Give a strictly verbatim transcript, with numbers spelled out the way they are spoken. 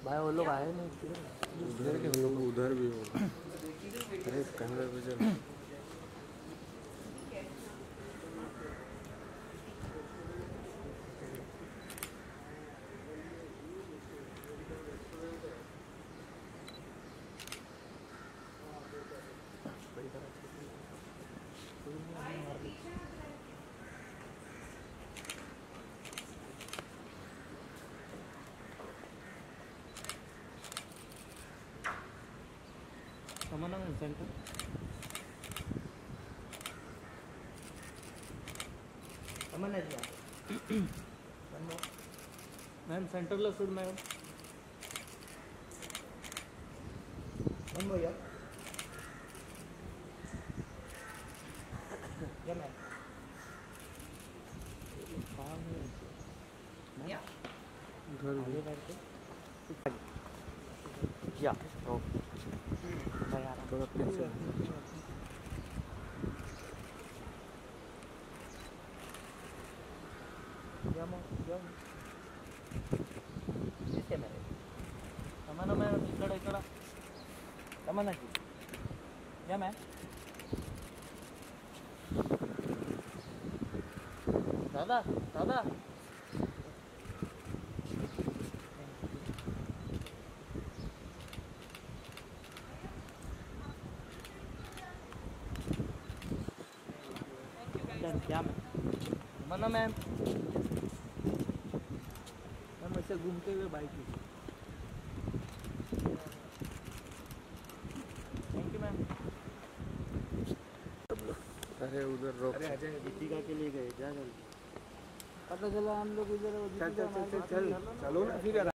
भाई वो लोग आए नहीं, उधर के लोग उधर भी हो। अरे कैमरा पे चल। Tamanna ma'am centre Tamanna ji ma'am सेंटरला सोड मॅम भैया या मॅम या उधर भी या ओ थोड़ा पीछे या मग या येते मॅम तमन्ना मॅम इकडं इकडं तमन्ना जी या मॅम दादा दादा क्या मैम तमन्ना मैम मैम ऐसे घूमते हुए बाइक में थैंक यू मैम। अरे उधर रोक। अरे अजय दीपिका के लिए गए जा जल्दी पता चला हम लोग इधर चल चल चल चल चलो ना फिर।